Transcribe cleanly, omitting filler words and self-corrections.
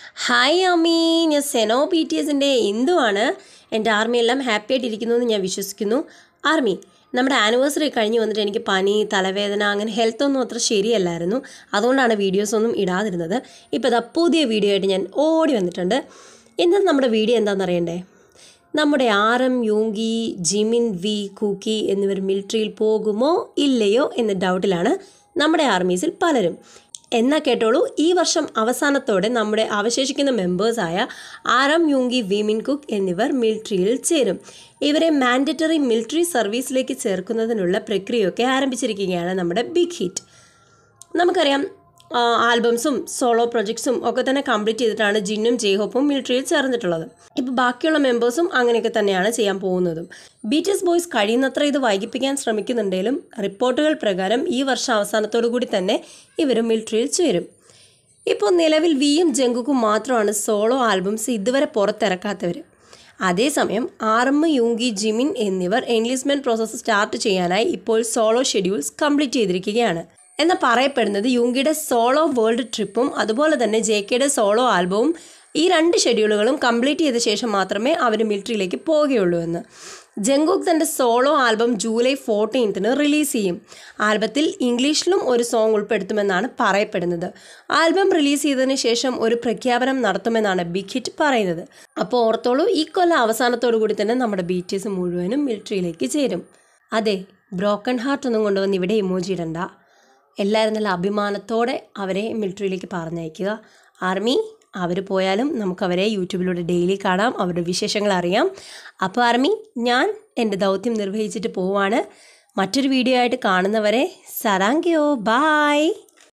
Hi, Ami. ഞാൻ സെനോ BTSന്റെ ഇന്ദുവാണ്. എൻ്റെ army എല്ലാം ഹാപ്പി ആയിട്ടിരിക്കുന്നു എന്ന് ഞാൻ വിശ്വസിക്കുന്നു. ആർമി നമ്മുടെ ആനിവേഴ്സറി കഴിഞ്ഞ് വന്നിട്ട് എനിക്ക് പനി, തലവേദന അങ്ങനെ ഹെൽത്ത് ഒന്നും അത്ര ശരിയല്ലായിരുന്നു. അതുകൊണ്ടാണ് വീഡിയോസ് ഒന്നും ഇടാതിരുന്നത്. ഇപ്പോൾ ഇതാ പുതിയ വീഡിയോ ആയിട്ട് ഞാൻ ഓടി വന്നിട്ടുണ്ട്. ഇന്നത്തെ നമ്മുടെ വീഡിയോ എന്താണെന്ന് അറിയണ്ടേ? നമ്മുടെ RM, Yoongi, Jimin, V, Cookie എന്നിവർ മിലിറ്ററിയിൽ പോകുമോ ഇല്ലയോ എന്ന ഡൗട്ടിലാണ് നമ്മുടെ ആർമീസിൽ പലരും. എന്നാൽ കേട്ടോളൂ, ഈ വർഷം അവസാനത്തോടെ നമ്മുടെ അവശേഷിക്കുന്ന മെമ്പേഴ്സായ RM, യൂങ്കി, വിമിൻ, കുക്ക് എന്നിവർ മിലിറ്ററിയിൽ ചേരും. ഇവരെ മാൻഡറ്ററി മിലിറ്ററി സർവീസിലേക്ക് ചേർക്കുന്നതിനുള്ള പ്രക്രിയയൊക്കെ ആരംഭിച്ചിരിക്കുകയാണ് നമ്മുടെ ബിഗ് ഹിറ്റ്. നമുക്കറിയാം, ആൽബംസും സോളോ പ്രൊജക്ട്സും ഒക്കെ തന്നെ കംപ്ലീറ്റ് ചെയ്തിട്ടാണ് ജിന്നും ജെയ്ഹോപ്പും മിലിറ്ററിയിൽ ചേർന്നിട്ടുള്ളത്. ഇപ്പോൾ ബാക്കിയുള്ള മെമ്പേഴ്സും അങ്ങനെയൊക്കെ തന്നെയാണ് ചെയ്യാൻ പോകുന്നതും. BTS ബോയ്സ് കഴിയുന്നത്ര ഇത് വൈകിപ്പിക്കാൻ ശ്രമിക്കുന്നുണ്ടെങ്കിലും റിപ്പോർട്ടുകൾ പ്രകാരം ഈ വർഷം അവസാനത്തോടു കൂടി തന്നെ ഇവരും മിലിറ്ററിയിൽ ചേരും. ഇപ്പോൾ നിലവിൽ വിയും ജങ്കുക്കും മാത്രമാണ് സോളോ ആൽബംസ് ഇതുവരെ പുറത്തിറക്കാത്തവർ. അതേസമയം RM, യൂങ്കി, ജിമിൻ എന്നിവർ എൻലിസ്റ്റ്മെൻറ്റ് പ്രോസസ്സ് സ്റ്റാർട്ട് ചെയ്യാനായി ഇപ്പോൾ സോളോ ഷെഡ്യൂൾസ് കംപ്ലീറ്റ് ചെയ്തിരിക്കുകയാണ്. എന്നാൽ പറയപ്പെടുന്നത് യൂങ്കിയുടെ സോളോ വേൾഡ് ട്രിപ്പും അതുപോലെ തന്നെ JKയുടെ സോളോ ആൽബവും ഈ 2 ഷെഡ്യൂളുകളും കംപ്ലീറ്റ് ചെയ്ത ശേഷം മാത്രമേ അവർ മിലിറ്ററിയിലേക്ക് പോവുകയുള്ളൂ എന്ന്. ജങ്കുക്ക് തൻ്റെ സോളോ ആൽബം ജൂലൈ 14 റിലീസ് ചെയ്യും. ആൽബത്തിൽ ഇംഗ്ലീഷിലും ഒരു സോങ് ഉൾപ്പെടുത്തുമെന്നാണ് പറയപ്പെടുന്നത്. ആൽബം റിലീസ് ചെയ്തതിന് ശേഷം ഒരു പ്രഖ്യാപനം നടത്തുമെന്നാണ് ബിഗ് ഹിറ്റ് പറയുന്നത്. അപ്പോൾ ഓർത്തോളൂ, ഈ കൊല്ലം അവസാനത്തോടു കൂടി തന്നെ നമ്മുടെ BTS മുഴുവനും മിലിറ്ററിയിലേക്ക് ചേരും. അതെ, ബ്രോക്കൺ ഹാർട്ട് ഒന്നും കൊണ്ടുവന്ന് ഇവിടെ ഇമോജി ഇടണ്ട. എല്ലാവരും നല്ല അഭിമാനത്തോടെ അവരെ മിലിറ്ററിയിലേക്ക് പറഞ്ഞയക്കുക. ആർമി അവർ പോയാലും നമുക്കവരെ യൂട്യൂബിലൂടെ ഡെയിലി കാണാം, അവരുടെ വിശേഷങ്ങൾ അറിയാം. അപ്പോൾ ആർമി, ഞാൻ എൻ്റെ ദൗത്യം നിർവഹിച്ചിട്ട് പോവാണ്. മറ്റൊരു വീഡിയോ ആയിട്ട് കാണുന്നവരെ സരാങ്കയോ, ബായ്.